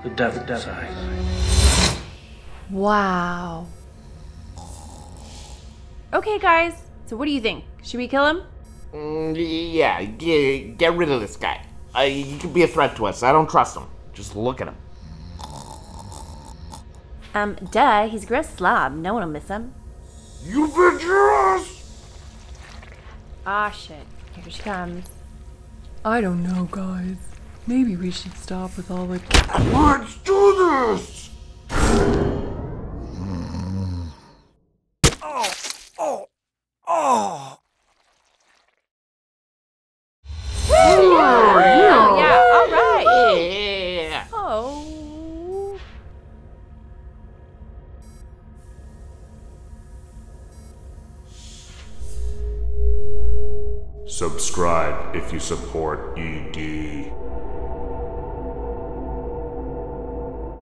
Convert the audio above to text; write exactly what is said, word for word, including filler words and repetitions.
the devil side. Wow. Okay, guys. So what do you think? Should we kill him? Mm, yeah, get, get rid of this guy. Uh, he could be a threat to us. I don't trust him. Just look at him. Um, duh. He's a gross slob. No one will miss him. You bet your ass! Ah, shit. Here she comes. I don't know, guys. Maybe we should stop with all the... Let's do this! Oh, oh, oh! Yeah, yeah, all right. Yeah. Oh. Subscribe if you support E D.